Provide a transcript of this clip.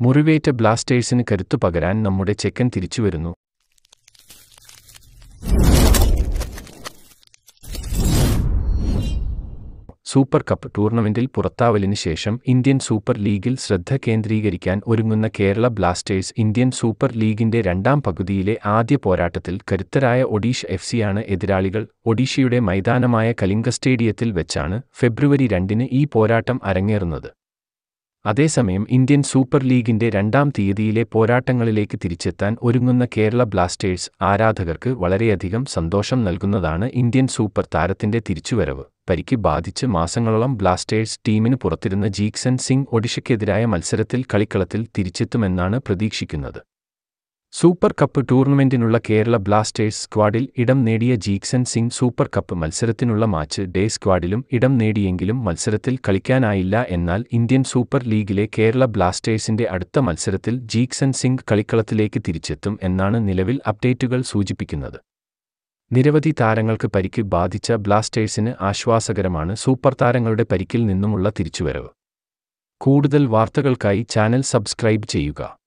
മുറിവേറ്റ ബ്ലാസ്റ്റേഴ്സിന് കരുത്തു പകരാൻ നമ്മുടെ ചെക്കൻ തിരിച്ചുവരുന്നു. സൂപ്പർ കപ്പ് ടൂർണമെന്റിൽ പുറത്താവലിന് ശേഷം ഇന്ത്യൻ സൂപ്പർ ലീഗിൽ ശ്രദ്ധ കേന്ദ്രീകരിക്കാൻ ഒരുങ്ങുന്ന കേരള ബ്ലാസ്റ്റേഴ്സ് ഇന്ത്യൻ സൂപ്പർ ലീഗിന്റെ രണ്ടാം പകുതിയിലെ ആദ്യ പോരാട്ടത്തിൽ കരുത്തരായ ഒഡീഷ എഫ്സിയാണ് എതിരാളികൾ. ഒഡീഷയുടെ മൈതാനമായ കലിംഗ സ്റ്റേഡിയത്തിൽ വെച്ചാണ് ഫെബ്രുവരി 2-ന് ഈ പോരാട്ടം അരങ്ങേറുന്നത്. അതേസമയം ഇന്ത്യൻ സൂപ്പർ ലീഗിന്റെ രണ്ടാം തീയതിയിലെ പോരാട്ടങ്ങളിലേക്ക് തിരിച്ചെത്താൻ ഒരുങ്ങുന്ന കേരള ബ്ലാസ്റ്റേഴ്സ് ആരാധകർക്ക് വളരെയധികം സന്തോഷം നൽകുന്നതാണ് ഇന്ത്യൻ സൂപ്പർ താരത്തിന്റെ തിരിച്ചുവരവ്. പരിക്ക് ബാധിച്ച് മാസങ്ങളോളം ബ്ലാസ്റ്റേഴ്സ് ടീമിന് പുറത്തിരുന്ന ജീക്സൺ സിംഗ് ഒഡീഷയ്ക്കെതിരായ മത്സരത്തിൽ കളിക്കളത്തിൽ തിരിച്ചെത്തുമെന്നാണ് പ്രതീക്ഷിക്കുന്നത്. സൂപ്പർ കപ്പ് ടൂർണമെന്റിനുള്ള കേരള ബ്ലാസ്റ്റേഴ്സ് സ്ക്വാഡിൽ ഇടം നേടിയ ജീക്സൺ സിംഗ് സൂപ്പർ കപ്പ് മത്സരത്തിനുള്ള മാച്ച് ഡേ സ്ക്വാഡിലും ഇടം നേടിയെങ്കിലും മത്സരത്തിൽ കളിക്കാനായില്ല. എന്നാൽ ഇന്ത്യൻ സൂപ്പർ ലീഗിലെ കേരള ബ്ലാസ്റ്റേഴ്സിന്റെ അടുത്ത മത്സരത്തിൽ ജീക്സൺ സിംഗ് കളിക്കളത്തിലേക്ക് തിരിച്ചെത്തും എന്നാണ് നിലവിൽ അപ്ഡേറ്റുകൾ സൂചിപ്പിക്കുന്നത്. നിരവധി താരങ്ങൾക്ക് പരിക്ക് ബാധിച്ച ബ്ലാസ്റ്റേഴ്സിന് ആശ്വാസകരമാണ് സൂപ്പർ താരങ്ങളുടെ പരിക്കിൽ നിന്നുമുള്ള തിരിച്ചുവരവ്. കൂടുതൽ വാർത്തകൾക്കായി ചാനൽ സബ്സ്ക്രൈബ് ചെയ്യുക.